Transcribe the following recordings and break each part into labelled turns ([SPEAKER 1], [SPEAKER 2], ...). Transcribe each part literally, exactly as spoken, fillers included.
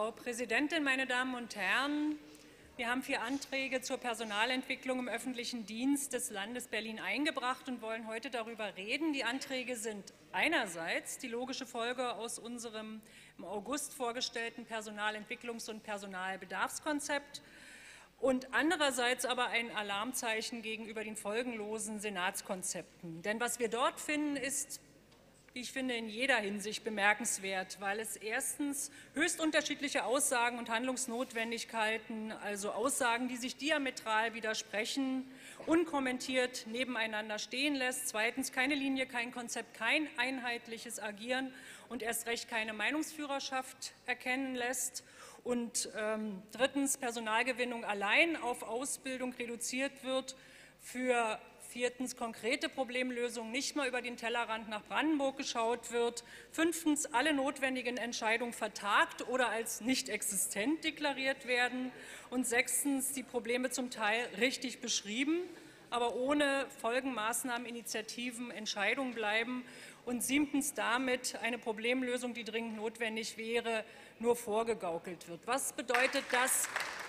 [SPEAKER 1] Frau Präsidentin, meine Damen und Herren! Wir haben vier Anträge zur Personalentwicklung im öffentlichen Dienst des Landes Berlin eingebracht und wollen heute darüber reden. Die Anträge sind einerseits die logische Folge aus unserem im August vorgestellten Personalentwicklungs- und Personalbedarfskonzept und andererseits aber ein Alarmzeichen gegenüber den folgenlosen Senatskonzepten. Denn was wir dort finden, ist, wie ich finde, in jeder Hinsicht bemerkenswert, weil es erstens höchst unterschiedliche Aussagen und Handlungsnotwendigkeiten, also Aussagen, die sich diametral widersprechen, unkommentiert nebeneinander stehen lässt. Zweitens keine Linie, kein Konzept, kein einheitliches Agieren und erst recht keine Meinungsführerschaft erkennen lässt. Und ähm, drittens Personalgewinnung allein auf Ausbildung reduziert wird, für viertens konkrete Problemlösungen nicht mal über den Tellerrand nach Brandenburg geschaut wird, fünftens alle notwendigen Entscheidungen vertagt oder als nicht existent deklariert werden und sechstens die Probleme zum Teil richtig beschrieben, aber ohne Folgenmaßnahmen, Initiativen, Entscheidungen bleiben und siebtens damit eine Problemlösung, die dringend notwendig wäre, nur vorgegaukelt wird. Was bedeutet das?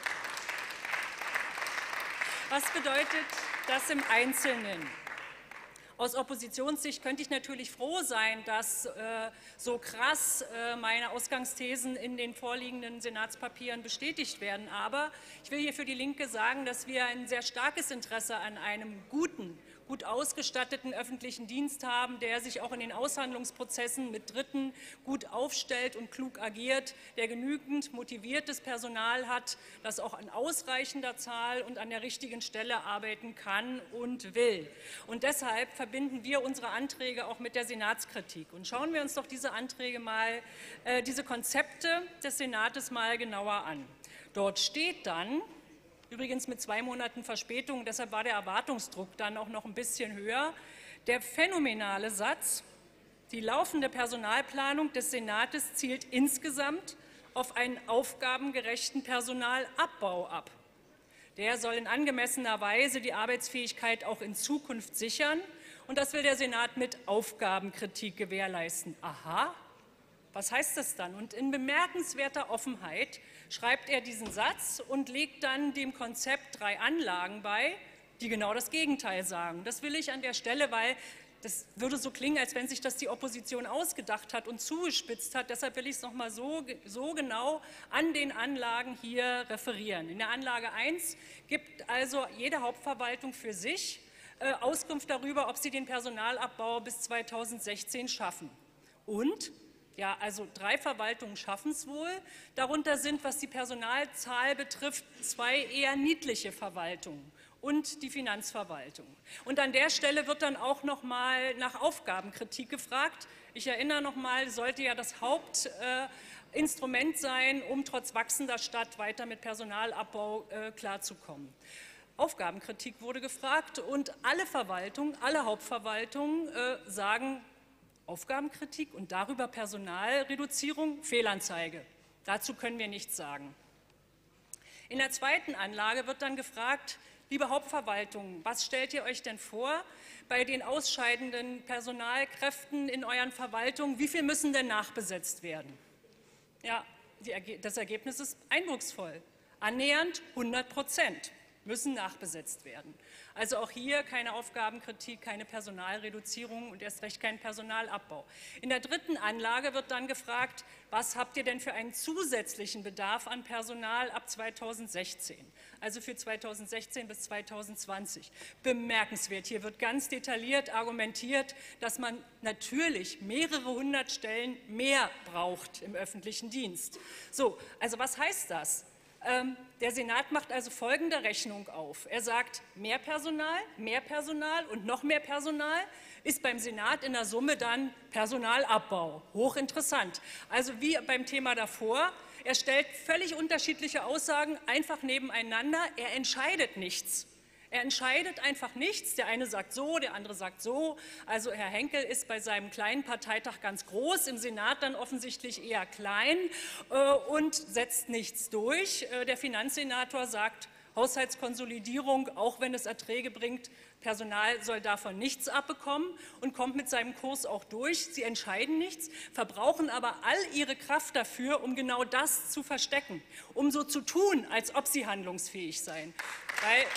[SPEAKER 1] Was bedeutet das im Einzelnen? Aus Oppositionssicht könnte ich natürlich froh sein, dass äh, so krass äh, meine Ausgangsthesen in den vorliegenden Senatspapieren bestätigt werden. Aber ich will hier für die Linke sagen, dass wir ein sehr starkes Interesse an einem guten, gut ausgestatteten öffentlichen Dienst haben, der sich auch in den Aushandlungsprozessen mit Dritten gut aufstellt und klug agiert, der genügend motiviertes Personal hat, das auch in ausreichender Zahl und an der richtigen Stelle arbeiten kann und will. Und deshalb verbinden wir unsere Anträge auch mit der Senatskritik. Und schauen wir uns doch diese Anträge mal, äh, diese Konzepte des Senates mal genauer an. Dort steht dann, übrigens mit zwei Monaten Verspätung, deshalb war der Erwartungsdruck dann auch noch ein bisschen höher, der phänomenale Satz: Die laufende Personalplanung des Senates zielt insgesamt auf einen aufgabengerechten Personalabbau ab. Der soll in angemessener Weise die Arbeitsfähigkeit auch in Zukunft sichern. Und das will der Senat mit Aufgabenkritik gewährleisten. Aha, was heißt das dann? Und in bemerkenswerter Offenheit schreibt er diesen Satz und legt dann dem Konzept drei Anlagen bei, die genau das Gegenteil sagen. Das will ich an der Stelle, weil das würde so klingen, als wenn sich das die Opposition ausgedacht hat und zugespitzt hat. Deshalb will ich es noch mal so, so genau an den Anlagen hier referieren. In der Anlage eins gibt also jede Hauptverwaltung für sich äh, Auskunft darüber, ob sie den Personalabbau bis zweitausendsechzehn schaffen. Und ja, also drei Verwaltungen schaffen es wohl. Darunter sind, was die Personalzahl betrifft, zwei eher niedliche Verwaltungen und die Finanzverwaltung. Und an der Stelle wird dann auch noch mal nach Aufgabenkritik gefragt. Ich erinnere noch mal, sollte ja das Hauptinstrument äh, sein, um trotz wachsender Stadt weiter mit Personalabbau äh, klarzukommen. Aufgabenkritik wurde gefragt und alle Verwaltungen, alle Hauptverwaltungen äh, sagen, Aufgabenkritik und darüber Personalreduzierung, Fehlanzeige. Dazu können wir nichts sagen. In der zweiten Anlage wird dann gefragt, liebe Hauptverwaltungen, was stellt ihr euch denn vor bei den ausscheidenden Personalkräften in euren Verwaltungen? Wie viel müssen denn nachbesetzt werden? Ja, die, das Ergebnis ist eindrucksvoll. Annähernd hundert Prozent müssen nachbesetzt werden. Also auch hier keine Aufgabenkritik, keine Personalreduzierung und erst recht kein Personalabbau. In der dritten Anlage wird dann gefragt, was habt ihr denn für einen zusätzlichen Bedarf an Personal ab zweitausendsechzehn, also für zweitausendsechzehn bis zweitausendzwanzig. Bemerkenswert, hier wird ganz detailliert argumentiert, dass man natürlich mehrere hundert Stellen mehr braucht im öffentlichen Dienst. So, also was heißt das? Der Senat macht also folgende Rechnung auf. Er sagt, mehr Personal, mehr Personal und noch mehr Personal ist beim Senat in der Summe dann Personalabbau. Hochinteressant. Also wie beim Thema davor, er stellt völlig unterschiedliche Aussagen einfach nebeneinander. Er entscheidet nichts. Er entscheidet einfach nichts. Der eine sagt so, der andere sagt so. Also Herr Henkel ist bei seinem kleinen Parteitag ganz groß, im Senat dann offensichtlich eher klein äh, und setzt nichts durch. Äh, der Finanzsenator sagt, Haushaltskonsolidierung, auch wenn es Erträge bringt, Personal soll davon nichts abbekommen und kommt mit seinem Kurs auch durch. Sie entscheiden nichts, verbrauchen aber all ihre Kraft dafür, um genau das zu verstecken, um so zu tun, als ob sie handlungsfähig seien. Weil,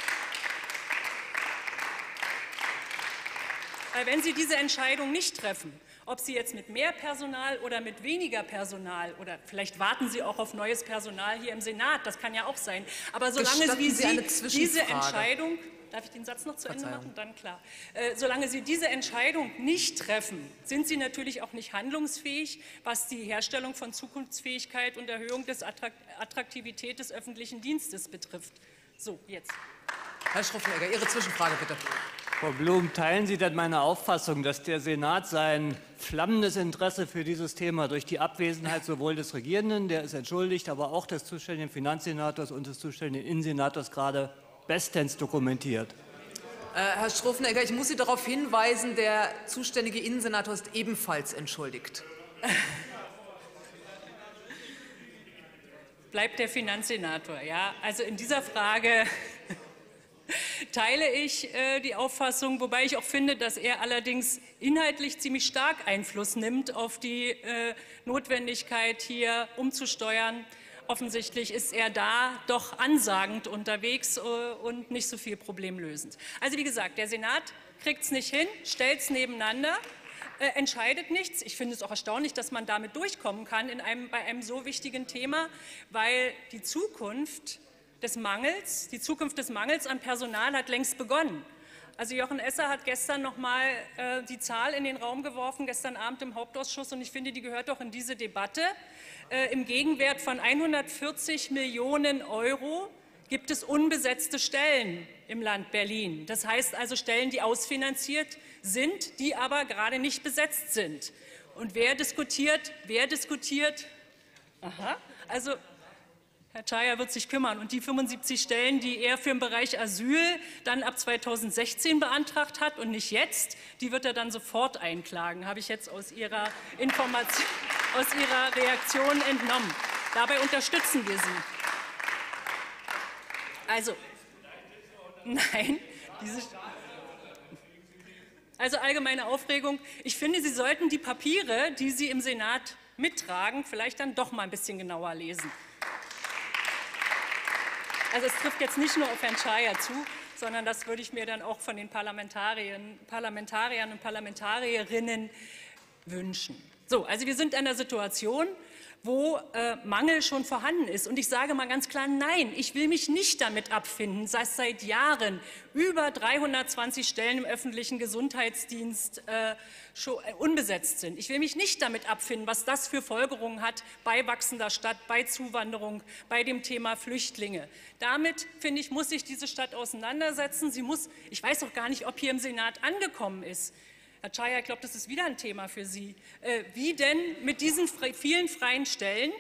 [SPEAKER 1] weil wenn sie diese Entscheidung nicht treffen, ob Sie jetzt mit mehr Personal oder mit weniger Personal oder vielleicht warten Sie auch auf neues Personal hier im Senat, das kann ja auch sein. Aber solange Sie, Sie diese Entscheidung, darf ich den Satz noch zu Ende machen? Dann klar. Äh, solange Sie diese Entscheidung nicht treffen, sind Sie natürlich auch nicht handlungsfähig, was die Herstellung von Zukunftsfähigkeit und Erhöhung des Attraktivität des öffentlichen Dienstes betrifft. So, jetzt.
[SPEAKER 2] Herr Schruffenegger, Ihre Zwischenfrage bitte.
[SPEAKER 3] Frau Blum, teilen Sie denn meine Auffassung, dass der Senat sein flammendes Interesse für dieses Thema durch die Abwesenheit sowohl des Regierenden, der ist entschuldigt, aber auch des zuständigen Finanzsenators und des zuständigen Innensenators gerade bestens dokumentiert?
[SPEAKER 2] Äh, Herr Schruffenegger, ich muss Sie darauf hinweisen, der zuständige Innensenator ist ebenfalls entschuldigt.
[SPEAKER 1] Bleibt der Finanzsenator, ja? Also in dieser Frage teile ich äh, die Auffassung, wobei ich auch finde, dass er allerdings inhaltlich ziemlich stark Einfluss nimmt auf die äh, Notwendigkeit, hier umzusteuern. Offensichtlich ist er da doch ansagend unterwegs äh, und nicht so viel problemlösend. Also wie gesagt, der Senat kriegt es nicht hin, stellt es nebeneinander, äh, entscheidet nichts. Ich finde es auch erstaunlich, dass man damit durchkommen kann in einem, bei einem so wichtigen Thema, weil die Zukunft des Mangels, die Zukunft des Mangels an Personal hat längst begonnen. Also Jochen Esser hat gestern noch mal äh, die Zahl in den Raum geworfen, gestern Abend im Hauptausschuss, und ich finde, die gehört doch in diese Debatte. Äh, Im Gegenwert von hundertvierzig Millionen Euro gibt es unbesetzte Stellen im Land Berlin. Das heißt also Stellen, die ausfinanziert sind, die aber gerade nicht besetzt sind. Und wer diskutiert, wer diskutiert, aha, also Herr Czaja wird sich kümmern. Und die fünfundsiebzig Stellen, die er für den Bereich Asyl dann ab zweitausendsechzehn beantragt hat und nicht jetzt, die wird er dann sofort einklagen, habe ich jetzt aus Ihrer Information, aus Ihrer Reaktion entnommen. Dabei unterstützen wir Sie. Also, nein, diese, also allgemeine Aufregung. Ich finde, Sie sollten die Papiere, die Sie im Senat mittragen, vielleicht dann doch mal ein bisschen genauer lesen. Also es trifft jetzt nicht nur auf Herrn Czaja zu, sondern das würde ich mir dann auch von den Parlamentariern, Parlamentariern und Parlamentarierinnen wünschen. So, also wir sind in einer Situation, wo äh, Mangel schon vorhanden ist. Und ich sage mal ganz klar, nein, ich will mich nicht damit abfinden, dass seit Jahren über dreihundertzwanzig Stellen im öffentlichen Gesundheitsdienst äh, schon, äh, unbesetzt sind. Ich will mich nicht damit abfinden, was das für Folgerungen hat bei wachsender Stadt, bei Zuwanderung, bei dem Thema Flüchtlinge. Damit, finde ich, muss sich diese Stadt auseinandersetzen. Sie muss, ich weiß auch gar nicht, ob hier im Senat angekommen ist. Herr Czaja, ich glaube, das ist wieder ein Thema für Sie. Äh, wie denn mit diesen vielen freien Stellen,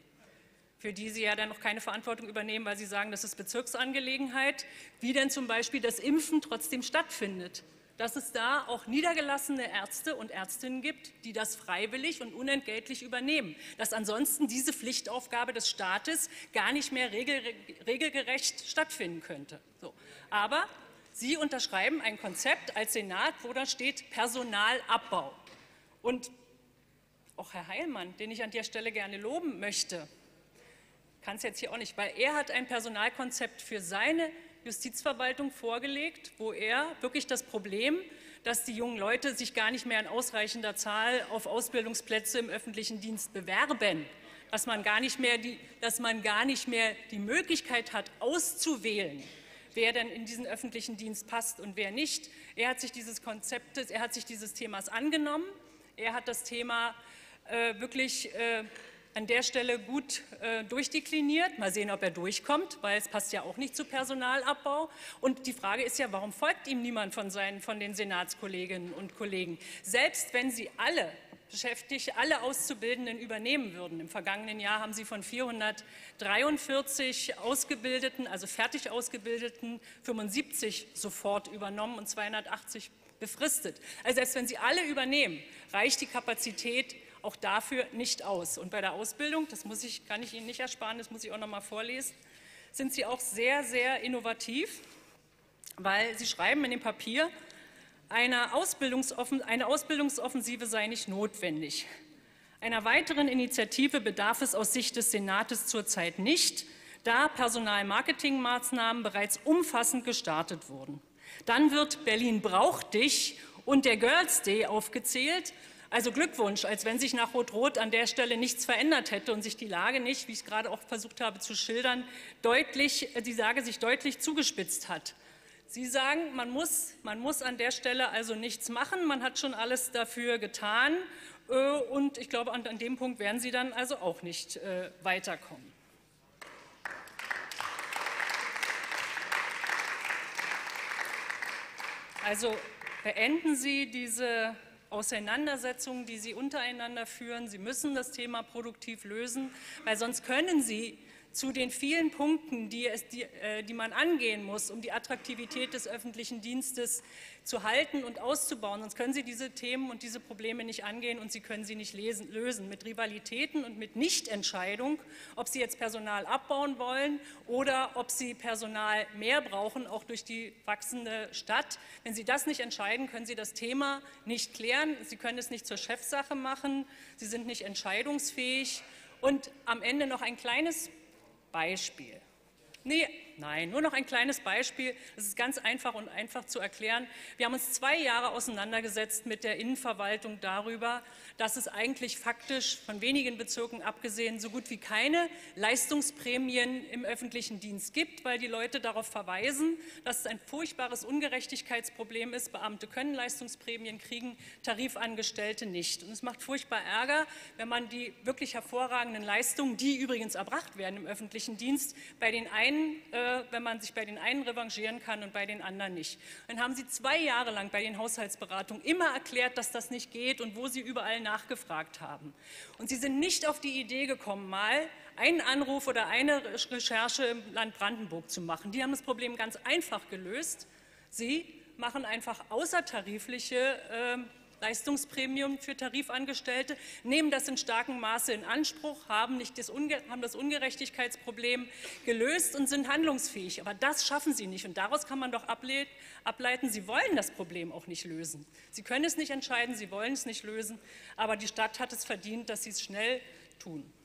[SPEAKER 1] für die Sie ja dann noch keine Verantwortung übernehmen, weil Sie sagen, das ist Bezirksangelegenheit, wie denn zum Beispiel das Impfen trotzdem stattfindet? Dass es da auch niedergelassene Ärzte und Ärztinnen gibt, die das freiwillig und unentgeltlich übernehmen. Dass ansonsten diese Pflichtaufgabe des Staates gar nicht mehr regel, regelgerecht stattfinden könnte. So. Aber Sie unterschreiben ein Konzept als Senat, wo da steht Personalabbau. Und auch Herr Heilmann, den ich an der Stelle gerne loben möchte, kann es jetzt hier auch nicht, weil er hat ein Personalkonzept für seine Justizverwaltung vorgelegt, wo er wirklich das Problem, dass die jungen Leute sich gar nicht mehr in ausreichender Zahl auf Ausbildungsplätze im öffentlichen Dienst bewerben, dass man gar nicht mehr die, dass man gar nicht mehr die Möglichkeit hat, auszuwählen, wer denn in diesen öffentlichen Dienst passt und wer nicht. Er hat sich dieses Konzeptes, er hat sich dieses Themas angenommen. Er hat das Thema äh, wirklich äh, an der Stelle gut äh, durchdekliniert. Mal sehen, ob er durchkommt, weil es passt ja auch nicht zu Personalabbau. Und die Frage ist ja, warum folgt ihm niemand von, seinen, von den Senatskolleginnen und Kollegen? Selbst wenn sie alle Beschäftigte, alle Auszubildenden übernehmen würden. Im vergangenen Jahr haben Sie von vierhundertdreiundvierzig Ausgebildeten, also fertig Ausgebildeten, fünfundsiebzig sofort übernommen und zweihundertachtzig befristet. Also selbst wenn Sie alle übernehmen, reicht die Kapazität auch dafür nicht aus. Und bei der Ausbildung, das muss ich, kann ich Ihnen nicht ersparen, das muss ich auch noch mal vorlesen, sind Sie auch sehr, sehr innovativ, weil Sie schreiben in dem Papier, eine, Ausbildungsoffen eine Ausbildungsoffensive sei nicht notwendig. Einer weiteren Initiative bedarf es aus Sicht des Senates zurzeit nicht, da Personalmarketingmaßnahmen bereits umfassend gestartet wurden. Dann wird Berlin braucht dich und der Girls Day aufgezählt. Also Glückwunsch, als wenn sich nach Rot-Rot an der Stelle nichts verändert hätte und sich die Lage nicht, wie ich es gerade auch versucht habe zu schildern, deutlich, die Lage sich deutlich zugespitzt hat. Sie sagen, man muss, man muss an der Stelle also nichts machen, man hat schon alles dafür getan und ich glaube, an, an dem Punkt werden Sie dann also auch nicht äh, weiterkommen. Also beenden Sie diese Auseinandersetzungen, die Sie untereinander führen. Sie müssen das Thema produktiv lösen, weil sonst können Sie zu den vielen Punkten, die, es, die, äh, die man angehen muss, um die Attraktivität des öffentlichen Dienstes zu halten und auszubauen. Sonst können Sie diese Themen und diese Probleme nicht angehen und Sie können sie nicht lesen, lösen. Mit Rivalitäten und mit Nichtentscheidung, ob Sie jetzt Personal abbauen wollen oder ob Sie Personal mehr brauchen, auch durch die wachsende Stadt. Wenn Sie das nicht entscheiden, können Sie das Thema nicht klären. Sie können es nicht zur Chefsache machen. Sie sind nicht entscheidungsfähig. Und am Ende noch ein kleines Beispiel. Nee, nein, nur noch ein kleines Beispiel. Das ist ganz einfach und einfach zu erklären. Wir haben uns zwei Jahre auseinandergesetzt mit der Innenverwaltung darüber, dass es eigentlich faktisch von wenigen Bezirken abgesehen so gut wie keine Leistungsprämien im öffentlichen Dienst gibt, weil die Leute darauf verweisen, dass es ein furchtbares Ungerechtigkeitsproblem ist. Beamte können Leistungsprämien kriegen, Tarifangestellte nicht. Und es macht furchtbar Ärger, wenn man die wirklich hervorragenden Leistungen, die übrigens erbracht werden im öffentlichen Dienst, bei den einen wenn man sich bei den einen revanchieren kann und bei den anderen nicht. Dann haben Sie zwei Jahre lang bei den Haushaltsberatungen immer erklärt, dass das nicht geht und wo Sie überall nachgefragt haben. Und Sie sind nicht auf die Idee gekommen, mal einen Anruf oder eine Recherche im Land Brandenburg zu machen. Die haben das Problem ganz einfach gelöst. Sie machen einfach außertarifliche äh, Leistungsprämien für Tarifangestellte, nehmen das in starkem Maße in Anspruch, haben, nicht das, Unge haben das Ungerechtigkeitsproblem gelöst und sind handlungsfähig. Aber das schaffen Sie nicht. Und daraus kann man doch ableiten, Sie wollen das Problem auch nicht lösen. Sie können es nicht entscheiden, Sie wollen es nicht lösen. Aber die Stadt hat es verdient, dass Sie es schnell tun.